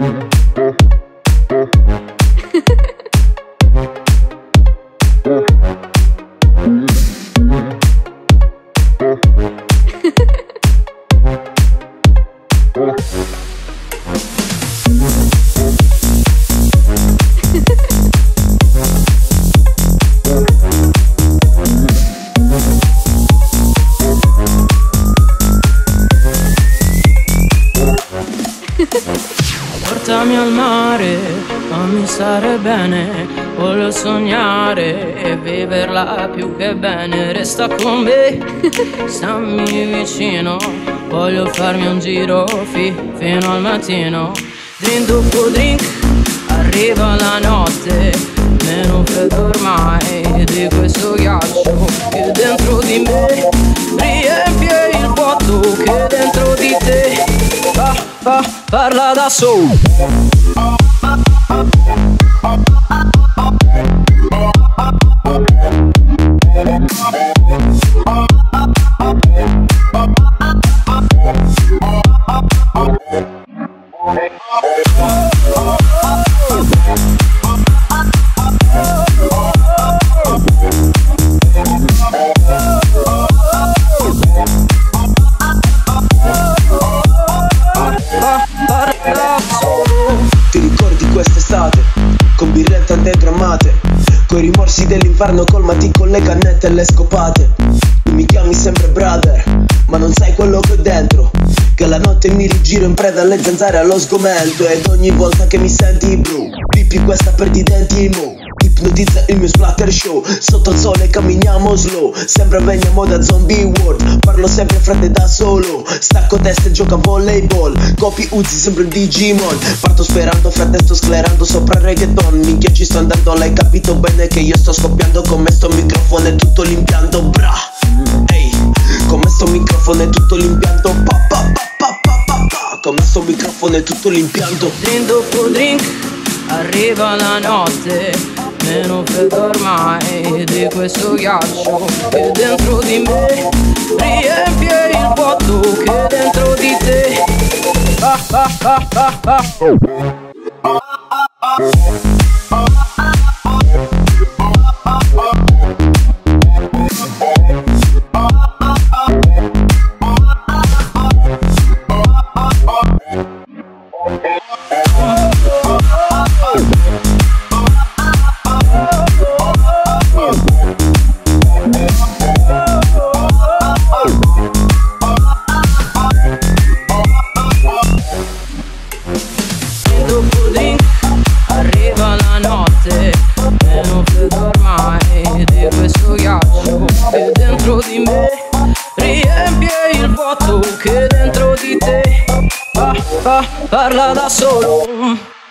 Portami al mare, fammi stare bene, voglio sognare e viverla più che bene. Resta con me, stammi vicino, voglio farmi un giro fino al mattino. Drink dopo drink, arriva la notte, meno freddo ormai di questo ghiaccio che dentro di me riempie il vuoto che dentro di te parla da solo. Ti ricordi quest'estate, con birrette antegrammate, coi rimorsi dell'inferno colmati con le cannette e le scopate. Mi chiami sempre brother, ma non sai quello che ho dentro, che la notte mi rigiro in preda alle zanzare allo sgomento. Ed ogni volta che mi senti bro, pippi questa per i denti mo, ipnotizza il mio splatter show. Sotto il sole camminiamo slow, sembra veniamo da zombie world. Parlo sempre frate da solo, stacco testa e gioco a volleyball. Copi Uzi sempre un Digimon, parto sperando frate sto sclerando sopra il reggaeton. Minchia ci sto andando, l'hai capito bene che io sto scoppiando. Come sto microfono è tutto l'impianto bra. Ehi, come sto microfono è tutto l'impianto come sto microfono è tutto l'impianto. Drink dopo drink, arriva la notte, meno freddo ormai di questo ghiaccio che dentro di me riempie il vuoto che dentro di te dopo drink, arriva la notte, meno freddo ormai di questo ghiaccio che dentro di me riempie il vuoto che dentro di te parla da solo.